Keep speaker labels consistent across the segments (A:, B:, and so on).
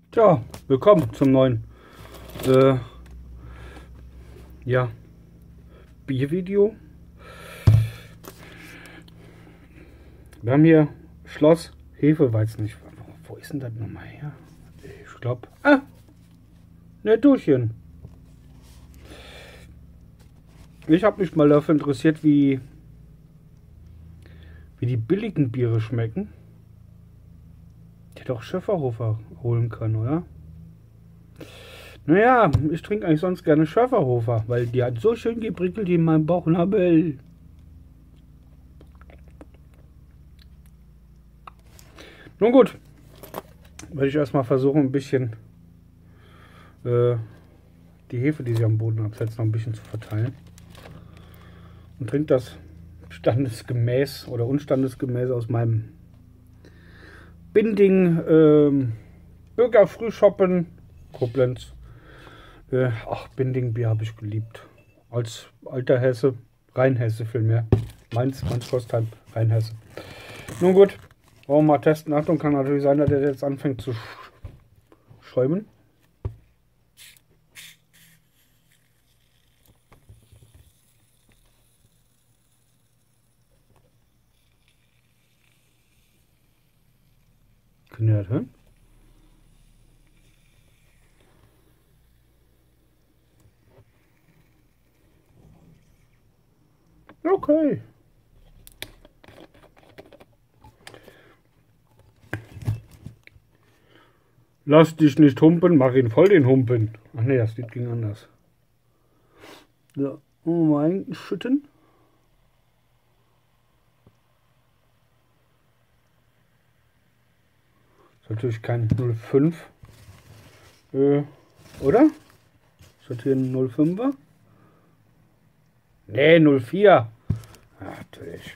A: Tja, willkommen zum neuen ja, Biervideo. Wir haben hier Schloss Hefeweizen. Wo ist denn das nochmal her? Ich glaube, ne, Durchchen. Ich habe mich mal dafür interessiert, wie die billigen Biere schmecken. Die hätte auch Schöfferhofer holen können, oder? Naja, ich trinke eigentlich sonst gerne Schöfferhofer, weil die hat so schön geprickelt in meinem Bauchnabel. Nun gut, werde ich erstmal versuchen, ein bisschen die Hefe, die sie am Boden absetzt, noch ein bisschen zu verteilen. Und trinke das standesgemäß oder unstandesgemäß aus meinem Binding Bürgerfrühschoppen Koblenz. Ach, Binding-Bier habe ich geliebt. Als alter Hesse, Rheinhesse vielmehr. Mainz Kostheim, Rheinhesse. Nun gut, wollen wir mal testen. Achtung, kann natürlich sein, dass der jetzt anfängt zu schäumen. Könnt ihr das hören? Okay. Lass dich nicht humpen, mach ihn voll den Humpen. Ach ne, das Lied ging anders. So, mal einschütten. Ist natürlich kein 05. Oder? Ist das hier ein 05er? Ne, 04. Ach, natürlich.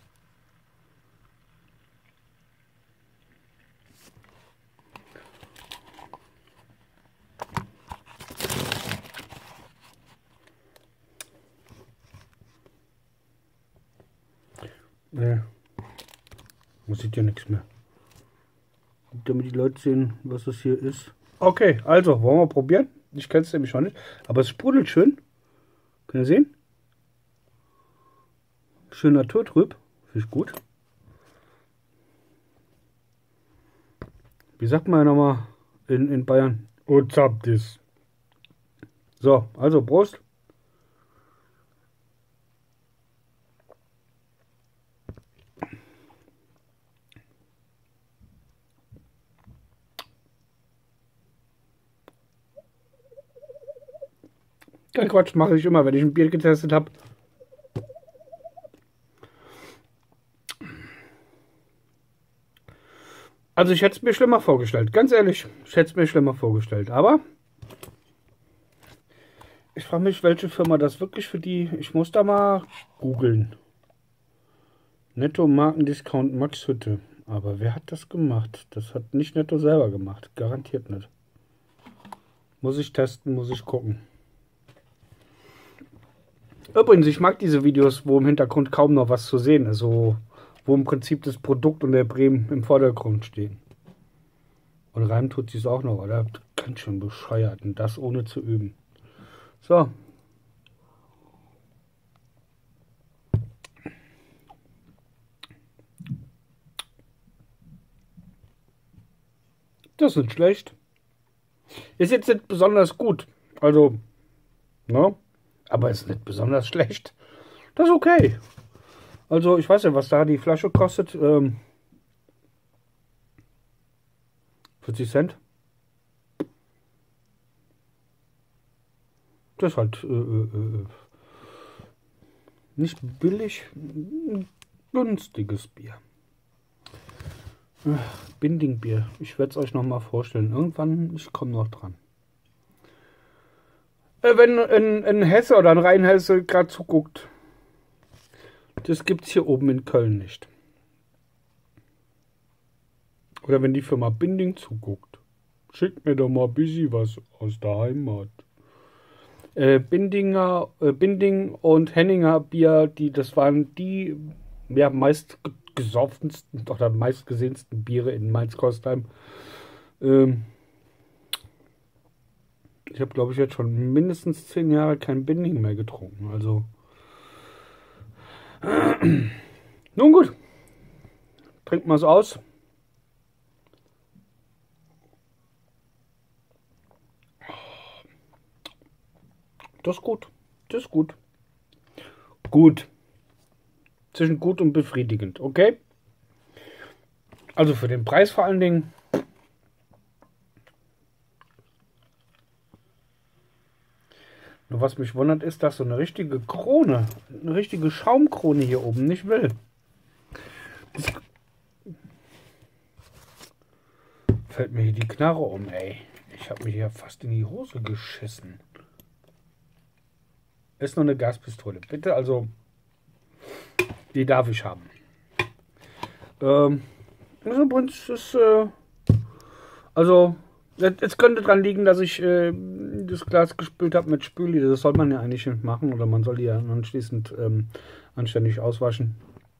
A: Ne, muss ich ja nichts mehr. Damit die Leute sehen, was das hier ist. Okay, also, wollen wir probieren? Ich kenne es nämlich schon nicht. Aber es sprudelt schön. Könnt ihr sehen? Schön naturtrüb. Finde ich gut. Wie sagt man ja nochmal in Bayern? Und habt es. So, also Prost. Kein Quatsch, mache ich immer, wenn ich ein Bier getestet habe. Also ich hätte es mir schlimmer vorgestellt. Ganz ehrlich, ich hätte es mir schlimmer vorgestellt. Aber ich frage mich, welche Firma das wirklich für die... Ich muss da mal googeln. Netto Markendiscount Max Hütte. Aber wer hat das gemacht? Das hat nicht Netto selber gemacht. Garantiert nicht. Muss ich testen, muss ich gucken. Übrigens, ich mag diese Videos, wo im Hintergrund kaum noch was zu sehen ist. Also, wo im Prinzip das Produkt und der Bremen im Vordergrund stehen. Und rein tut sie es auch noch, oder? Ganz schön bescheuert. Und das ohne zu üben. So. Das ist nicht schlecht. Ist jetzt nicht besonders gut. Also, ne? Aber ist nicht besonders schlecht. Das ist okay. Also, ich weiß ja, was da die Flasche kostet. 40 Cent. Das ist halt nicht billig. Günstiges Bier. Binding-Bier. Ich werde es euch noch mal vorstellen. Irgendwann, ich komme noch dran. Wenn ein Hesse oder ein Rheinhesse gerade zuguckt, das gibt es hier oben in Köln nicht. Oder wenn die Firma Binding zuguckt, schickt mir doch mal ein bisschen was aus der Heimat. Binding und Henninger Bier, das waren die meist gesoffensten oder meistgesehensten Biere in Mainz-Kostheim. Ich habe, glaube ich, jetzt schon mindestens 10 Jahre kein Binding mehr getrunken. Also. Nun gut. Trinken wir es aus. Das ist gut. Das ist gut. Gut. Zwischen gut und befriedigend. Okay? Also für den Preis vor allen Dingen. Nur was mich wundert ist, dass so eine richtige Krone, eine richtige Schaumkrone hier oben nicht will. Das fällt mir hier die Knarre um, ey. Ich habe mir hier fast in die Hose geschissen. Ist nur eine Gaspistole. Bitte, also, die darf ich haben. Also, übrigens ist, also, jetzt könnte dran liegen, dass ich das Glas gespült habe mit Spüli. Das soll man ja eigentlich nicht machen. Oder man soll die ja anschließend anständig auswaschen.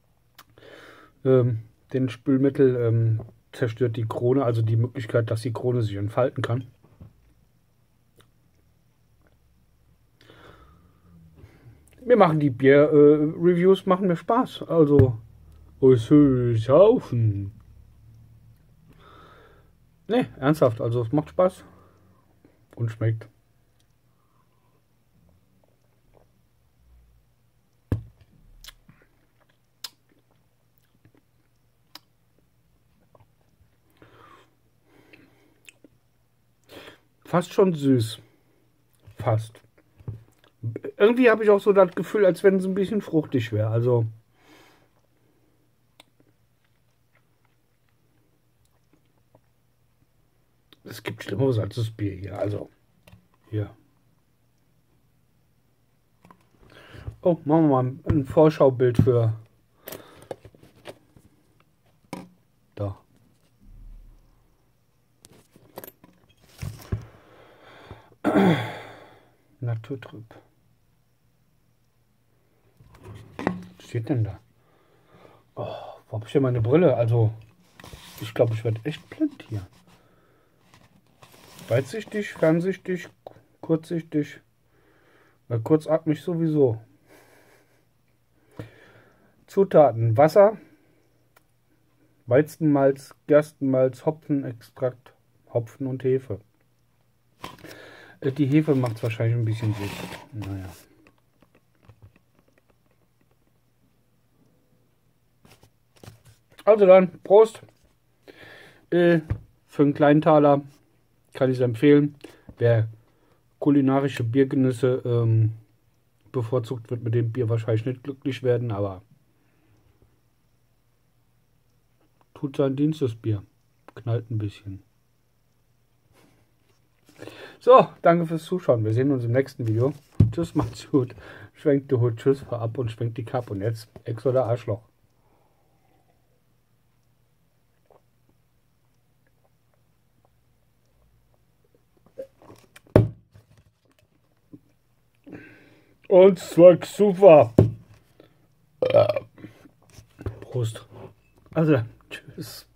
A: Den Spülmittel zerstört die Krone, also die Möglichkeit, dass die Krone sich entfalten kann. Mir machen die Bier-Reviews machen mir Spaß. Also, saufen. Ne, ernsthaft, also es macht Spaß und schmeckt. Fast schon süß. Fast. Irgendwie habe ich auch so das Gefühl, als wenn es ein bisschen fruchtig wäre. Also. Es gibt Schlimmeres als das Bier hier. Also. Hier. Oh, machen wir mal ein Vorschaubild für. Da. Naturtrüb. Was steht denn da? Oh, wo habe ich denn meine Brille? Also, ich glaube, ich werde echt blind hier. Weitsichtig, fernsichtig, kurzsichtig. Weil kurzatmig sowieso. Zutaten: Wasser, Weizenmalz, Gerstenmalz, Hopfenextrakt, Hopfen und Hefe. Die Hefe macht es wahrscheinlich ein bisschen süß. Naja. Also dann, Prost. Für einen kleinen Taler kann ich es empfehlen. Wer kulinarische Biergenüsse bevorzugt, wird mit dem Bier wahrscheinlich nicht glücklich werden, aber tut seinen Dienst, das Bier. Knallt ein bisschen. So, danke fürs Zuschauen. Wir sehen uns im nächsten Video. Tschüss, macht's gut. Schwenkt die Hut, tschüss, fahr ab und schwenkt die Kappe. Und jetzt Ex oder Arschloch. Und zwar super. Prost. Also, tschüss.